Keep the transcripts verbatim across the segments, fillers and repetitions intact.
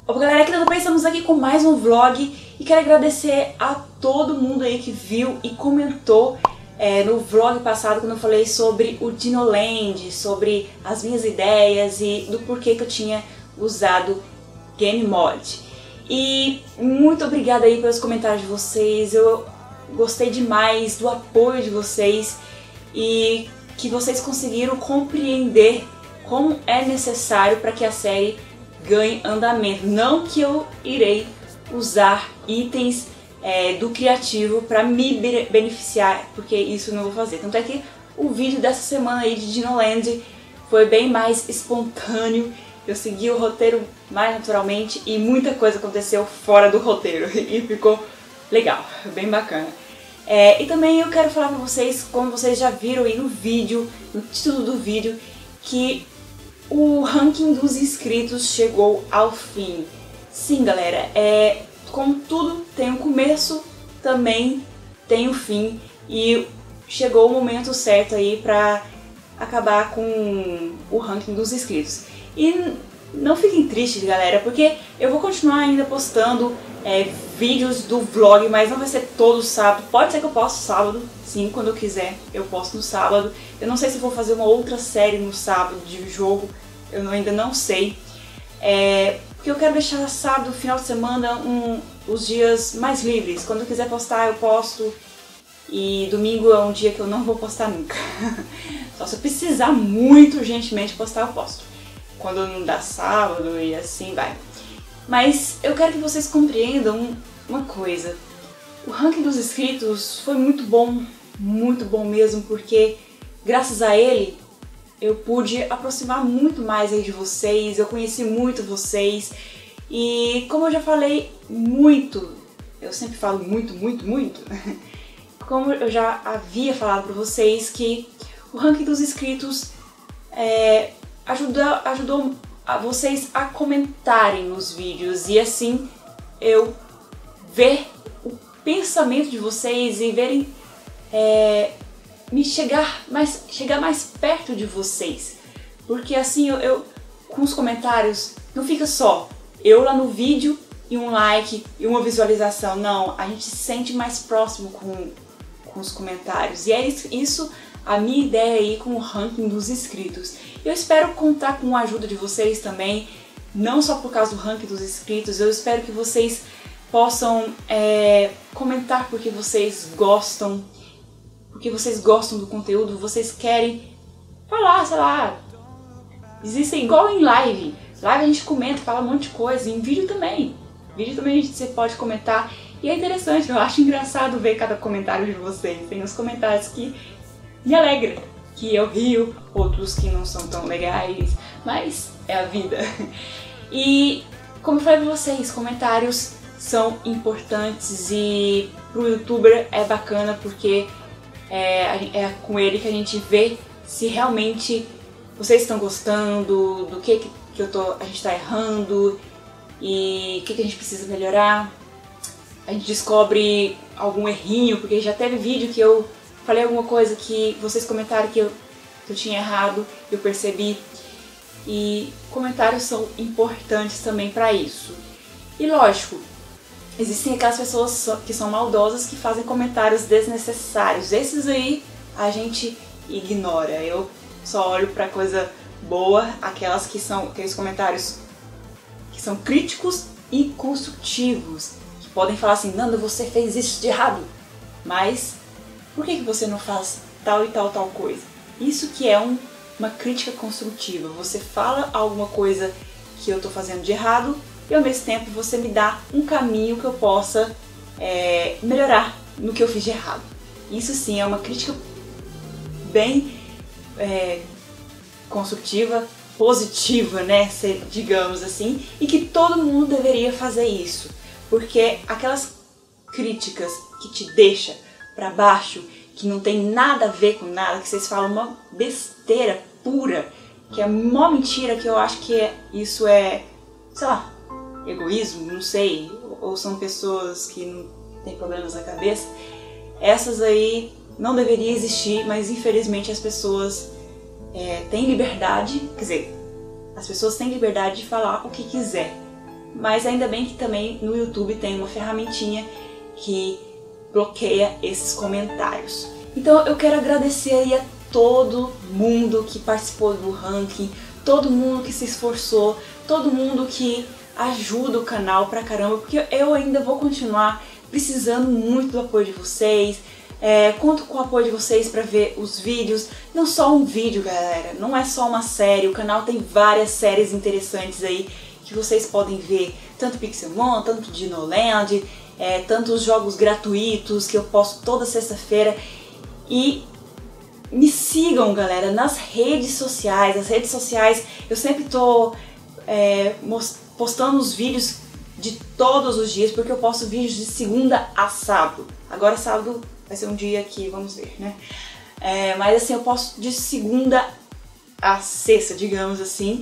Bom, galera, aqui também estamos aqui com mais um vlog e quero agradecer a todo mundo aí que viu e comentou é, no vlog passado quando eu falei sobre o Dinoland, sobre as minhas ideias e do porquê que eu tinha usado Game Mod. E muito obrigada aí pelos comentários de vocês, eu gostei demais do apoio de vocês e que vocês conseguiram compreender como é necessário para que a série ganhe andamento. Não que eu irei usar itens é, do criativo para me beneficiar, porque isso eu não vou fazer. Tanto é que o vídeo dessa semana aí de Dinoland foi bem mais espontâneo, eu segui o roteiro mais naturalmente e muita coisa aconteceu fora do roteiro e ficou legal, bem bacana. É, e também eu quero falar para vocês, como vocês já viram aí no vídeo, no título do vídeo, que o ranking dos inscritos chegou ao fim. Sim, galera, é, como tudo tem um começo, também tem um fim e chegou o momento certo aí pra acabar com o ranking dos inscritos. E não fiquem tristes, galera, porque eu vou continuar ainda postando é, vídeos do vlog, mas não vai ser todo sábado. Pode ser que eu poste sábado, sim, quando eu quiser eu posto no sábado. Eu não sei se vou fazer uma outra série no sábado de jogo, eu não, ainda não sei. É, porque eu quero deixar sábado, final de semana, um, os dias mais livres. Quando eu quiser postar eu posto e domingo é um dia que eu não vou postar nunca. Só se eu precisar muito urgentemente postar eu posto. Quando não dá sábado e assim vai. Mas eu quero que vocês compreendam uma coisa. O ranking dos inscritos foi muito bom, muito bom mesmo, porque graças a ele eu pude aproximar muito mais aí de vocês, eu conheci muito vocês e como eu já falei muito, eu sempre falo muito, muito, muito, como eu já havia falado para vocês que o ranking dos inscritos é, ajudou, ajudou a vocês a comentarem nos vídeos e assim eu ver o pensamento de vocês e verem é, me chegar mais, chegar mais perto de vocês, porque assim eu, eu com os comentários não fica só eu lá no vídeo e um like e uma visualização, não, a gente se sente mais próximo com, com os comentários e é isso a minha ideia aí com o ranking dos inscritos. Eu espero contar com a ajuda de vocês também, não só por causa do ranking dos inscritos, eu espero que vocês possam é, comentar porque vocês gostam, porque vocês gostam do conteúdo, vocês querem falar, sei lá, existem igual em live, live a gente comenta, fala um monte de coisa, em vídeo também, vídeo também a gente, você pode comentar, e é interessante, eu acho engraçado ver cada comentário de vocês, tem uns comentários que me alegram, que eu rio, outros que não são tão legais, mas é a vida. E como eu falei pra vocês, comentários são importantes e pro youtuber é bacana porque é, é com ele que a gente vê se realmente vocês estão gostando, do que, que eu tô, a gente tá errando e o que, que a gente precisa melhorar. A gente descobre algum errinho, porque já teve vídeo que eu falei alguma coisa que vocês comentaram que eu, que eu tinha errado, eu percebi. E comentários são importantes também para isso. E lógico, existem aquelas pessoas que são maldosas que fazem comentários desnecessários. Esses aí a gente ignora. Eu só olho para coisa boa, aquelas que são aqueles comentários que são críticos e construtivos, que podem falar assim, Nanda, você fez isso de errado, mas por que, que você não faz tal e tal tal coisa? Isso que é um, uma crítica construtiva. Você fala alguma coisa que eu estou fazendo de errado e ao mesmo tempo você me dá um caminho que eu possa é, melhorar no que eu fiz de errado. Isso sim é uma crítica bem é, construtiva, positiva, né, digamos assim, e que todo mundo deveria fazer isso, porque aquelas críticas que te deixam pra baixo, que não tem nada a ver com nada, que vocês falam uma besteira pura, que é mó mentira, que eu acho que é, isso é, sei lá, egoísmo, não sei, ou são pessoas que não têm problemas na cabeça, essas aí não deveriam existir, mas infelizmente as pessoas é, têm liberdade, quer dizer, as pessoas têm liberdade de falar o que quiser. mas ainda bem que também no YouTube tem uma ferramentinha que bloqueia esses comentários. Então eu quero agradecer aí a todo mundo que participou do ranking, todo mundo que se esforçou, todo mundo que ajuda o canal pra caramba, porque eu ainda vou continuar precisando muito do apoio de vocês. É, conto com o apoio de vocês para ver os vídeos, não só um vídeo, galera, não é só uma série, o canal tem várias séries interessantes aí que vocês podem ver, tanto Pixelmon, tanto Dinoland, é, tanto os jogos gratuitos que eu posto toda sexta-feira. E me sigam, galera, nas redes sociais, as redes sociais eu sempre tô é, postando os vídeos de todos os dias, porque eu posto vídeos de segunda a sábado. Agora sábado vai ser um dia que vamos ver, né? É, mas assim, eu posto de segunda a sexta, digamos assim.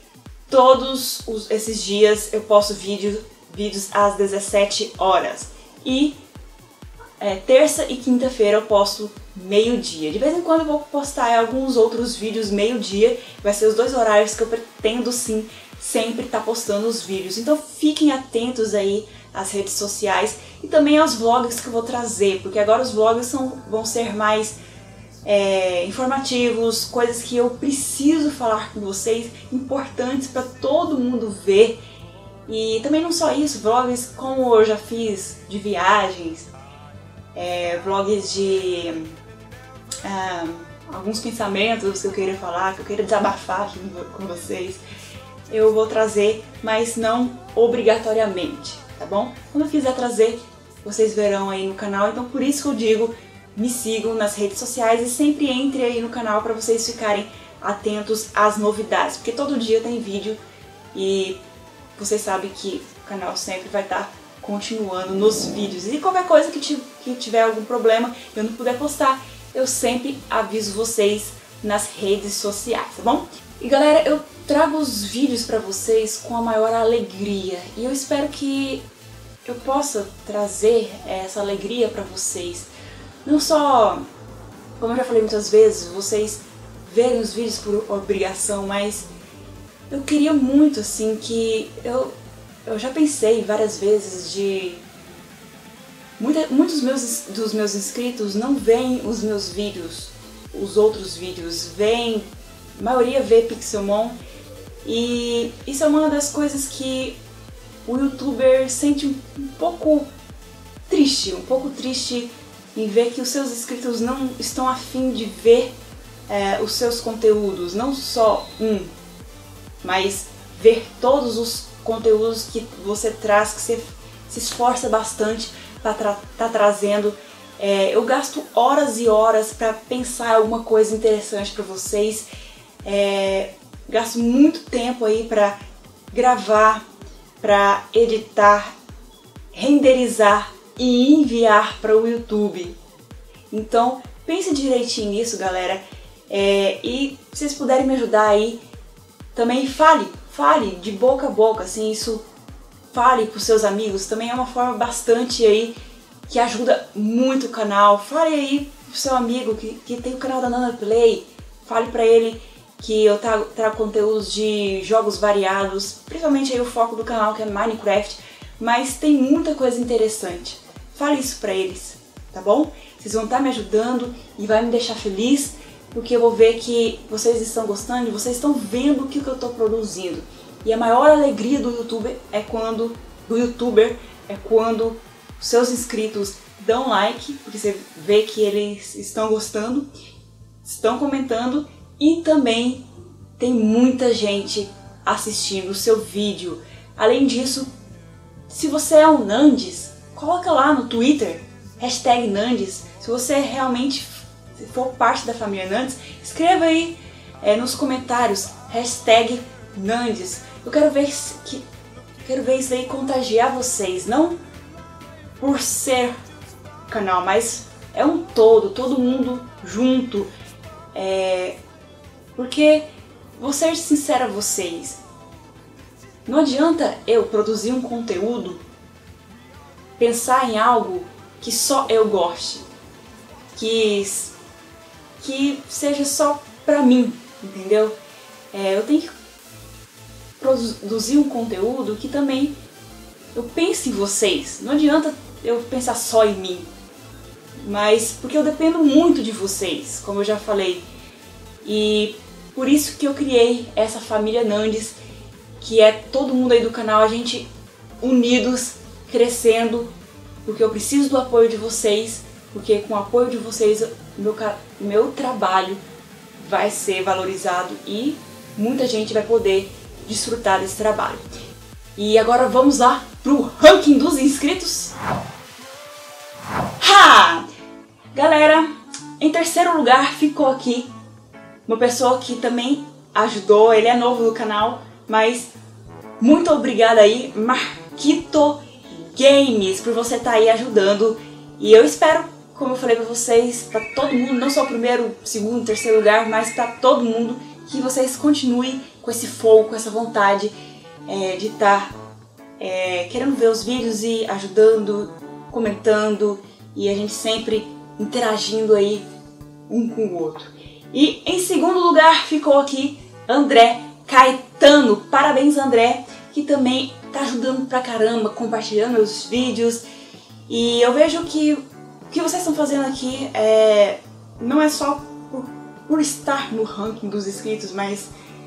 Todos os, esses dias eu posto vídeo, vídeos às dezessete horas. E é, terça e quinta-feira eu posto meio-dia. De vez em quando eu vou postar alguns outros vídeos meio-dia. Vai ser os dois horários que eu pretendo sim sempre estar postando os vídeos. Então fiquem atentos aí às redes sociais e também aos vlogs que eu vou trazer, porque agora os vlogs são, vão ser mais é, informativos, coisas que eu preciso falar com vocês, importantes para todo mundo ver. E também não só isso, vlogs como eu já fiz de viagens, é, vlogs de ah, alguns pensamentos que eu queira falar, que eu queira desabafar aqui com vocês, eu vou trazer, mas não obrigatoriamente, tá bom? Quando eu quiser trazer, vocês verão aí no canal, então por isso que eu digo, me sigam nas redes sociais e sempre entre aí no canal para vocês ficarem atentos às novidades, porque todo dia tem vídeo e vocês sabem que o canal sempre vai estar continuando nos vídeos. E qualquer coisa que tiver algum problema, eu não puder postar, eu sempre aviso vocês nas redes sociais, tá bom? E galera, eu trago os vídeos para vocês com a maior alegria e eu espero que eu possa trazer essa alegria para vocês. Não só, como eu já falei muitas vezes, vocês verem os vídeos por obrigação, mas eu queria muito assim que eu, eu já pensei várias vezes de muita, muitos meus, dos meus inscritos não veem os meus vídeos, os outros vídeos, veem, a maioria vê Pixelmon. E isso é uma das coisas que o youtuber sente um pouco triste, um pouco triste em ver que os seus inscritos não estão a fim de ver é, os seus conteúdos, não só um, mas ver todos os conteúdos que você traz, que você se esforça bastante para estar tá trazendo. É, eu gasto horas e horas para pensar alguma coisa interessante para vocês. É, gasto muito tempo aí para gravar, para editar, renderizar e enviar para o YouTube. Então pense direitinho nisso, galera. É, e se vocês puderem me ajudar aí, também fale, fale de boca a boca, assim, isso fale para os seus amigos. Também é uma forma bastante aí que ajuda muito o canal. Fale aí pro seu amigo que, que tem o canal da Nanaplay, fale para ele que eu trago, trago conteúdos de jogos variados, principalmente aí o foco do canal que é Minecraft, mas tem muita coisa interessante. Fale isso pra eles, tá bom? Vocês vão estar me ajudando e vai me deixar feliz, porque eu vou ver que vocês estão gostando e vocês estão vendo o que eu estou produzindo. E a maior alegria do YouTuber é quando, do YouTuber é quando os seus inscritos dão like, porque você vê que eles estão gostando, estão comentando. E também tem muita gente assistindo o seu vídeo. Além disso, se você é um Nandes, coloca lá no Twitter, hashtag Nandes. Se você realmente for parte da família Nandes, escreva aí é, nos comentários, hashtag Nandes. Eu quero ver, que, quero ver isso aí contagiar vocês, não por ser canal, mas é um todo, todo mundo junto. É, Porque, vou ser sincera a vocês, não adianta eu produzir um conteúdo, pensar em algo que só eu goste, que, que seja só pra mim, entendeu? É, eu tenho que produzir um conteúdo que também eu pense em vocês. Não adianta eu pensar só em mim, mas porque eu dependo muito de vocês, como eu já falei. E por isso que eu criei essa família Nandes, que é todo mundo aí do canal, a gente unidos, crescendo, porque eu preciso do apoio de vocês, porque com o apoio de vocês, meu, meu trabalho vai ser valorizado e muita gente vai poder desfrutar desse trabalho. E agora vamos lá pro ranking dos inscritos. Ha! Galera, em terceiro lugar ficou aqui uma pessoa que também ajudou, ele é novo no canal, mas muito obrigada aí, Marquito Games, por você estar aí ajudando. E eu espero, como eu falei pra vocês, pra todo mundo, não só o primeiro, segundo, terceiro lugar, mas pra todo mundo, que vocês continuem com esse fogo, com essa vontade é, de estar é, querendo ver os vídeos e ajudando, comentando, e a gente sempre interagindo aí um com o outro. E em segundo lugar ficou aqui André Caetano. Parabéns, André, que também tá ajudando pra caramba, compartilhando meus vídeos. E eu vejo que o que vocês estão fazendo aqui é, não é só por, por estar no ranking dos inscritos, mas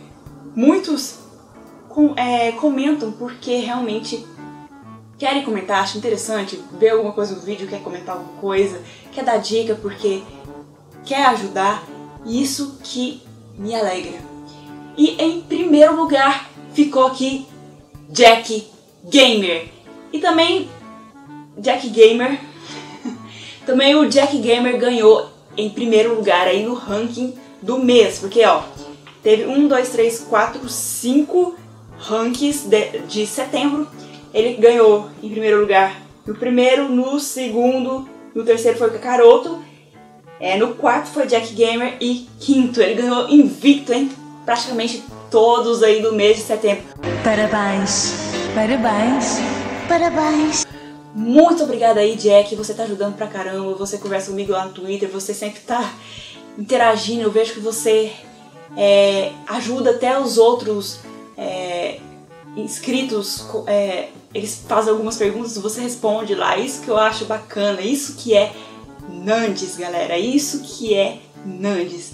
muitos com, é, comentam porque realmente querem comentar, acham interessante, ver alguma coisa no vídeo, quer comentar alguma coisa, quer dar dica porque quer ajudar, e isso que me alegra. E em primeiro lugar ficou aqui Jack Gamer. E também Jack Gamer, também o Jack Gamer ganhou em primeiro lugar aí no ranking do mês, porque ó, teve um, dois, três, quatro, cinco rankings de, de setembro. Ele ganhou em primeiro lugar no primeiro, no segundo, no terceiro foi o Kakaroto, é, no quarto foi Jack Gamer e quinto ele ganhou invicto, hein? Praticamente todos aí do mês de setembro. Parabéns, parabéns, parabéns. Muito obrigada aí, Jack, você tá ajudando pra caramba, você conversa comigo lá no Twitter, você sempre tá interagindo, eu vejo que você é, ajuda até os outros é, inscritos, é, eles fazem algumas perguntas, você responde lá, isso que eu acho bacana, isso que é Nandes, galera, isso que é Nandes.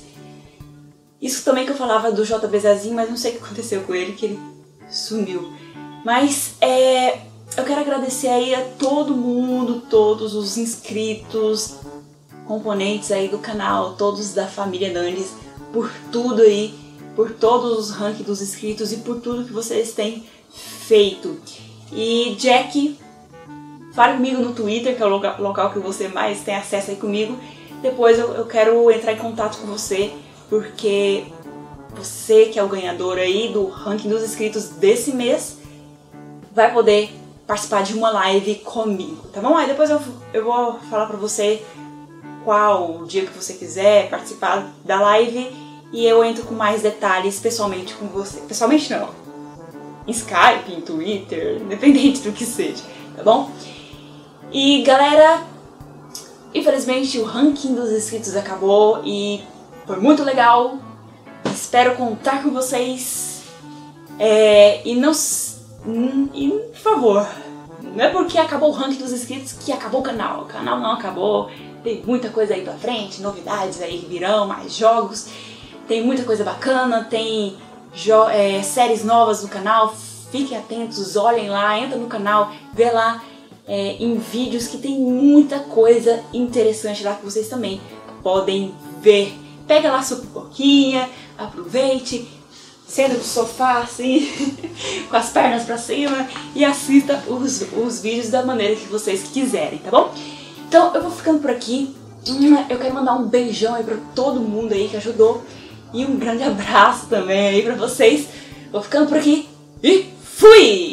Isso também que eu falava do J B Zezinho, mas não sei o que aconteceu com ele, que ele sumiu. Mas é, eu quero agradecer aí a todo mundo, todos os inscritos, componentes aí do canal, todos da família Nandes, por tudo aí, por todos os rankings dos inscritos e por tudo que vocês têm feito. E Jack, fale comigo no Twitter, que é o local, local que você mais tem acesso aí comigo. Depois eu, eu quero entrar em contato com você, porque você que é o ganhador aí do ranking dos inscritos desse mês vai poder participar de uma live comigo, tá bom? Aí depois eu, eu vou falar pra você qual o dia que você quiser participar da live e eu entro com mais detalhes pessoalmente com você. Pessoalmente não, em Skype, em Twitter, independente do que seja, tá bom? E galera, infelizmente o ranking dos inscritos acabou e foi muito legal, espero contar com vocês, é, e não, e, por favor, não é porque acabou o ranking dos inscritos que acabou o canal, o canal não acabou, tem muita coisa aí pra frente, novidades aí virão, mais jogos, tem muita coisa bacana, tem jo é, séries novas no canal, fiquem atentos, olhem lá, entra no canal, vê lá é, em vídeos que tem muita coisa interessante lá que vocês também podem ver. Pega lá sua pipoquinha, aproveite, senta no sofá assim, com as pernas pra cima e assista os, os vídeos da maneira que vocês quiserem, tá bom? Então eu vou ficando por aqui, eu quero mandar um beijão aí pra todo mundo aí que ajudou e um grande abraço também aí pra vocês. Vou ficando por aqui e fui!